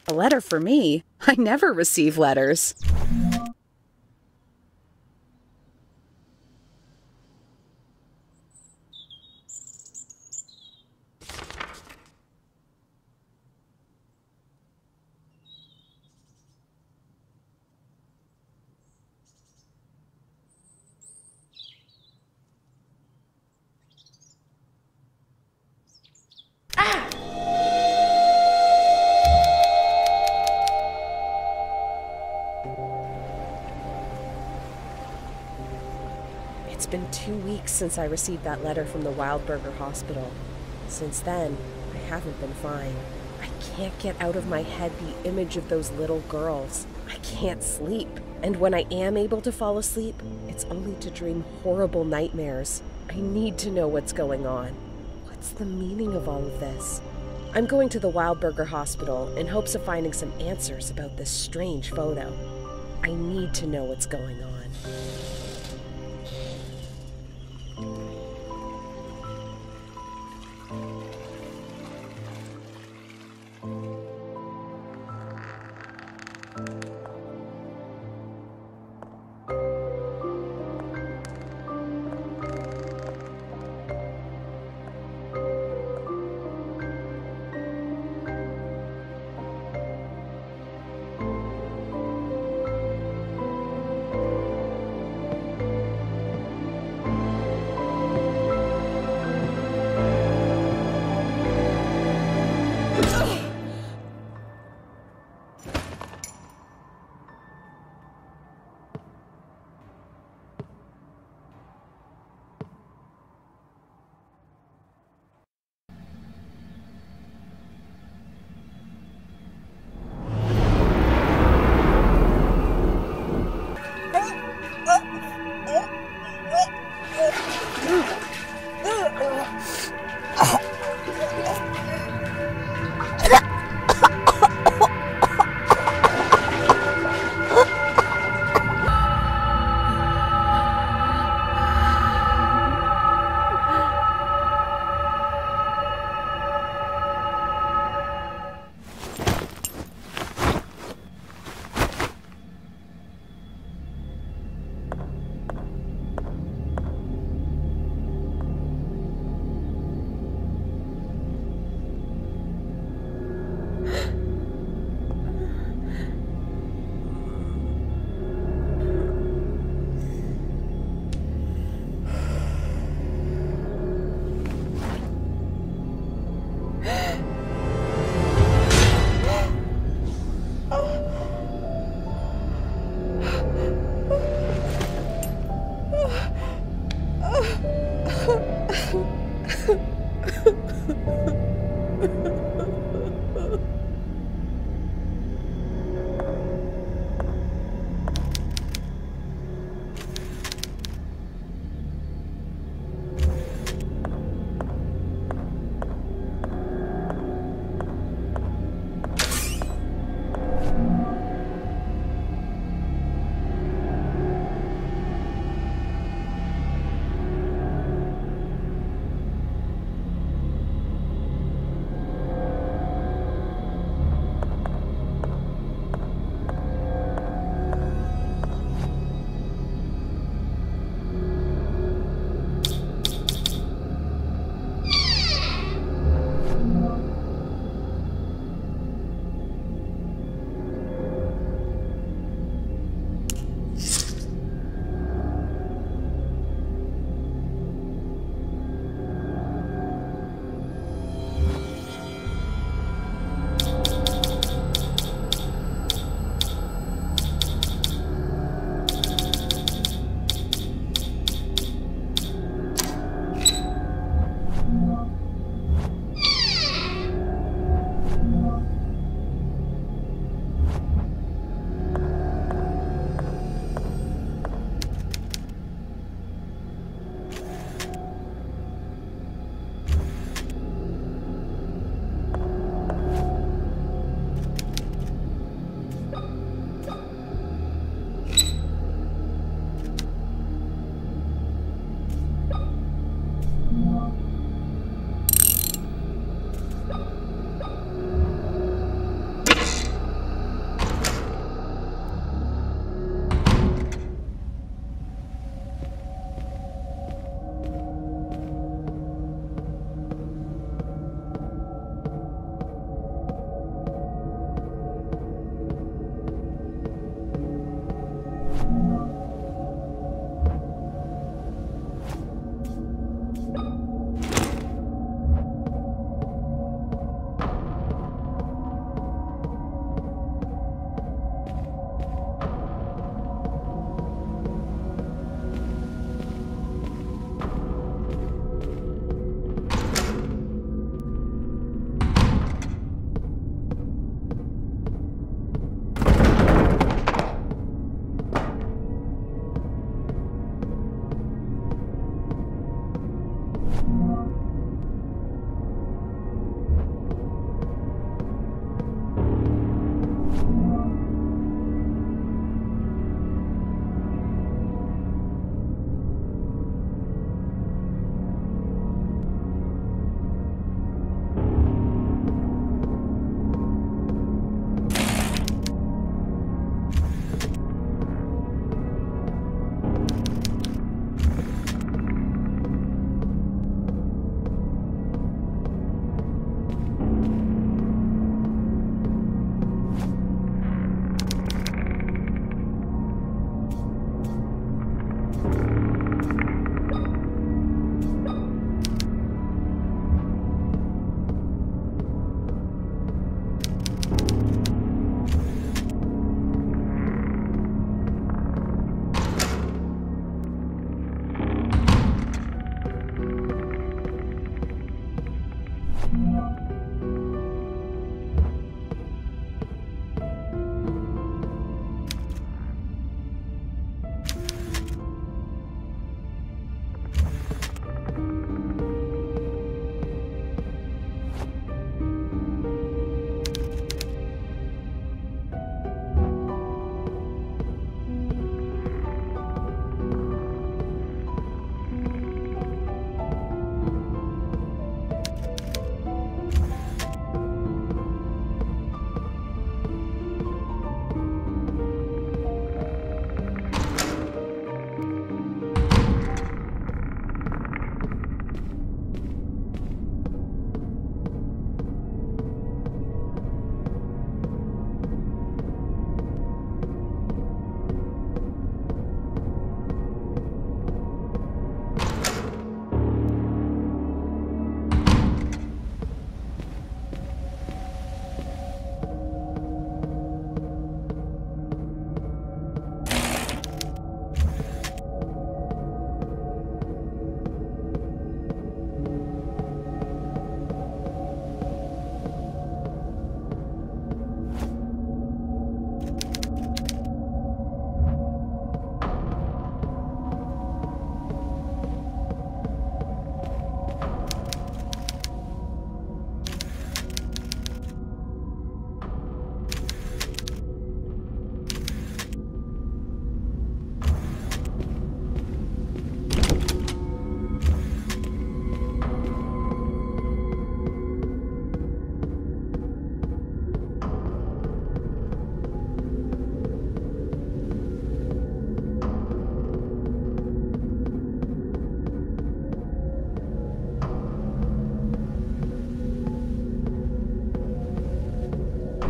A letter for me? I never receive letters. It's been 2 weeks since I received that letter from the Wildberger Hospital. Since then, I haven't been fine. I can't get out of my head the image of those little girls. I can't sleep. And when I am able to fall asleep, it's only to dream horrible nightmares. I need to know what's going on. What's the meaning of all of this? I'm going to the Wildberger Hospital in hopes of finding some answers about this strange photo. I need to know what's going on.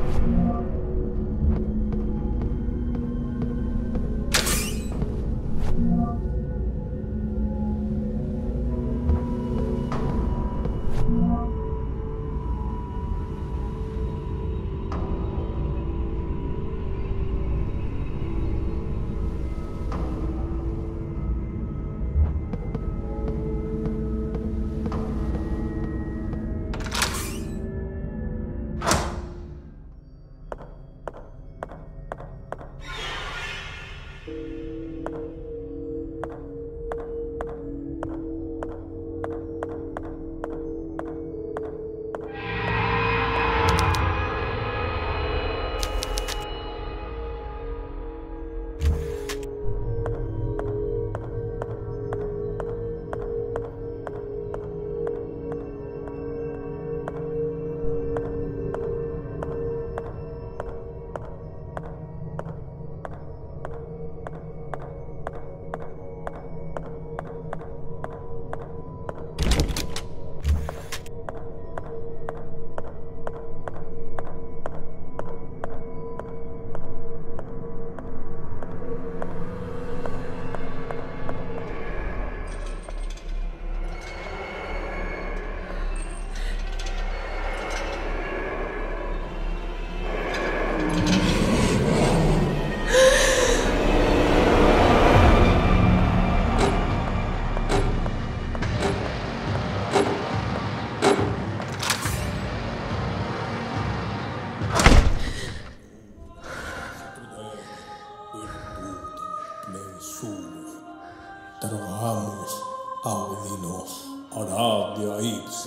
Trabajamus audino aradia itse.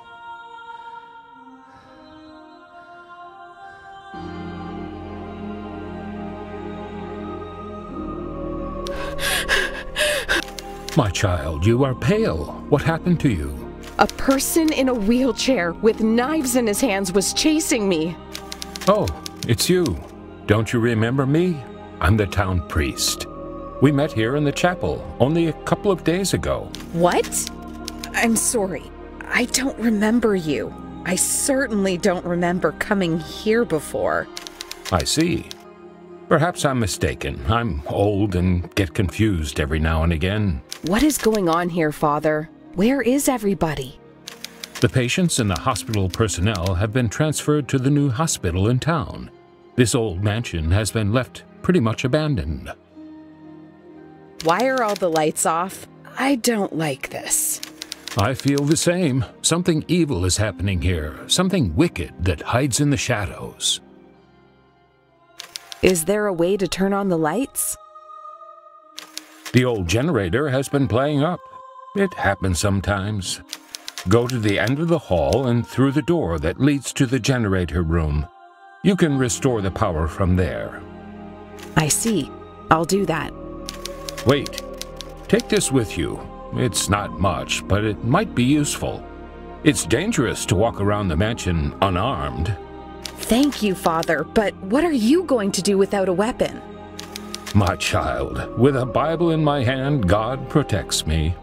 My child, you are pale. What happened to you? A person in a wheelchair with knives in his hands was chasing me. Oh, it's you. Don't you remember me? I'm the town priest. We met here in the chapel only a couple of days ago. What? I'm sorry. I don't remember you. I certainly don't remember coming here before. I see. Perhaps I'm mistaken. I'm old and get confused every now and again. What is going on here, Father? Where is everybody? The patients and the hospital personnel have been transferred to the new hospital in town. This old mansion has been left pretty much abandoned. Why are all the lights off? I don't like this. I feel the same. Something evil is happening here. Something wicked that hides in the shadows. Is there a way to turn on the lights? The old generator has been playing up. It happens sometimes. Go to the end of the hall and through the door that leads to the generator room. You can restore the power from there. I see. I'll do that. Wait. Take this with you. It's not much, but it might be useful. It's dangerous to walk around the mansion unarmed. Thank you, Father, but what are you going to do without a weapon? My child, with a Bible in my hand, God protects me.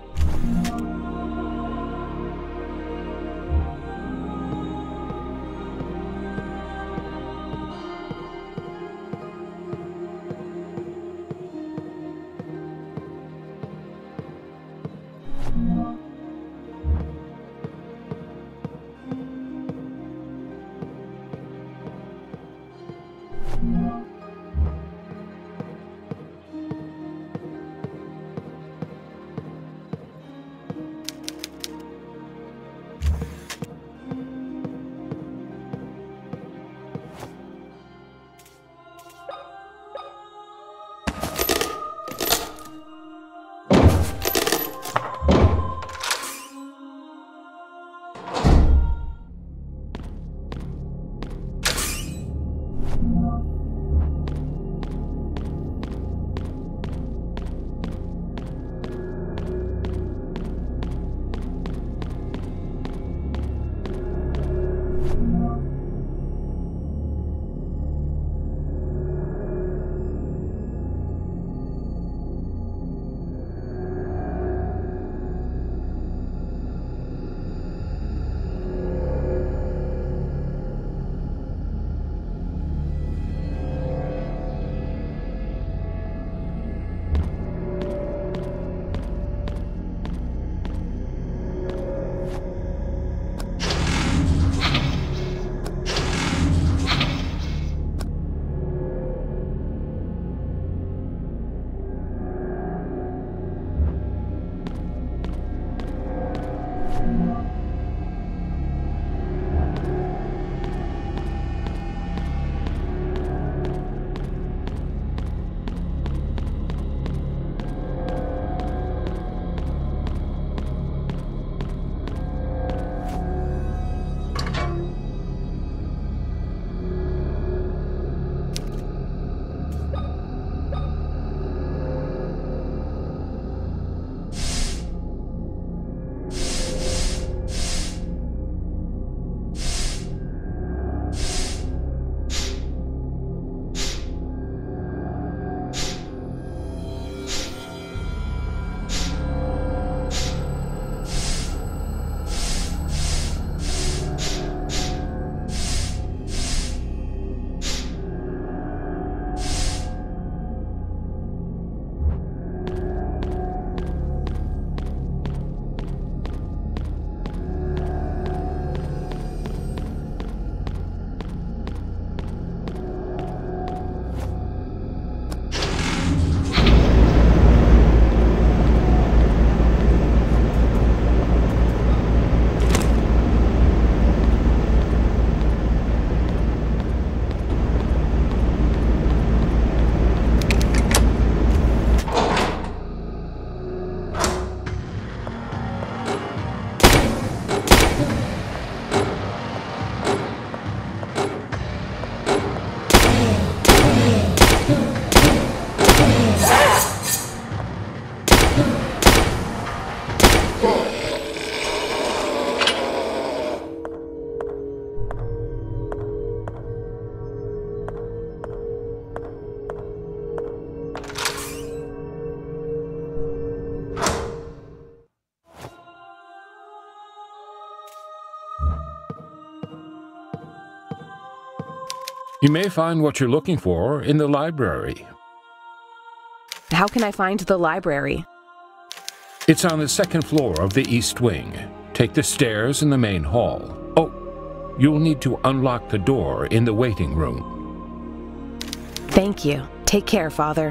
You may find what you're looking for in the library. How can I find the library? It's on the second floor of the East Wing. Take the stairs in the main hall. Oh, you'll need to unlock the door in the waiting room. Thank you. Take care, Father.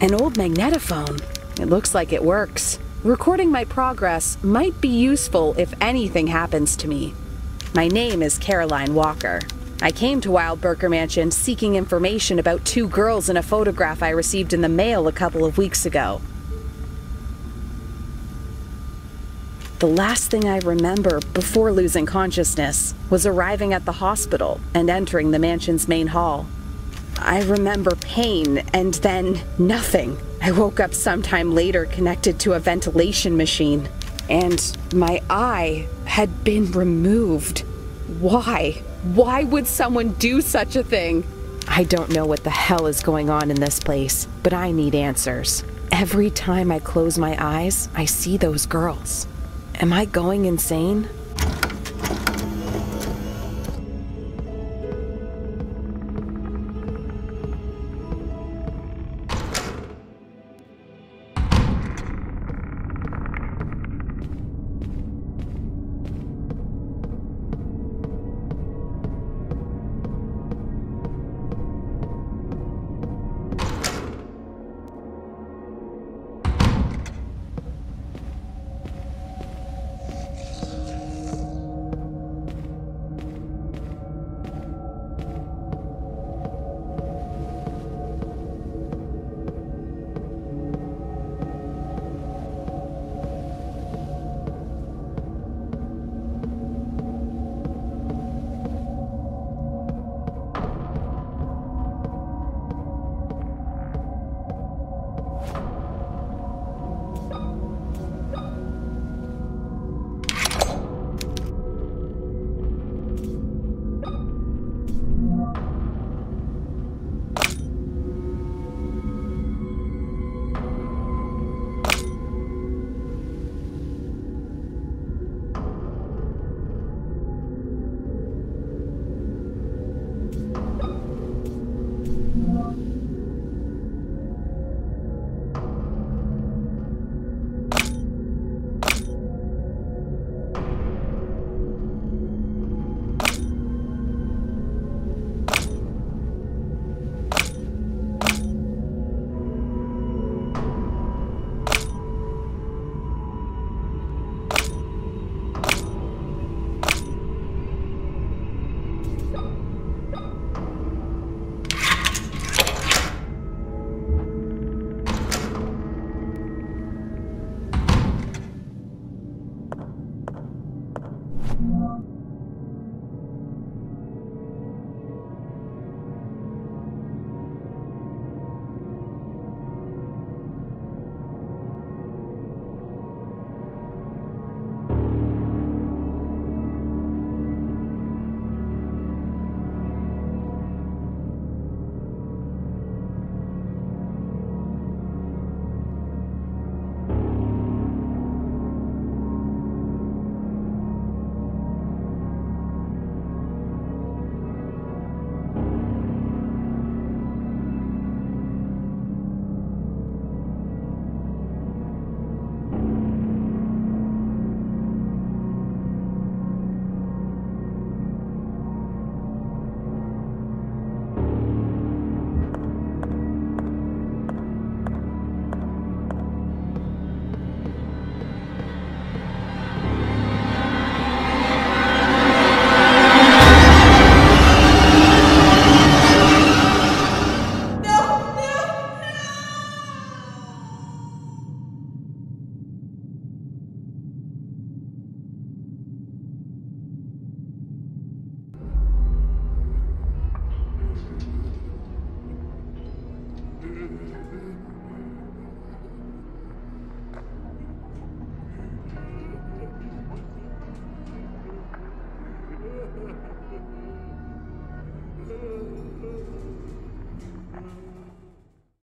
An old magnetophone. It looks like it works. Recording my progress might be useful if anything happens to me. My name is Caroline Walker. I came to Wildberger Mansion seeking information about 2 girls in a photograph I received in the mail a couple of weeks ago. The last thing I remember before losing consciousness was arriving at the hospital and entering the mansion's main hall. I remember pain and then nothing. I woke up sometime later connected to a ventilation machine, and my eye had been removed. Why? Why would someone do such a thing? I don't know what the hell is going on in this place, but I need answers. Every time I close my eyes, I see those girls. Am I going insane?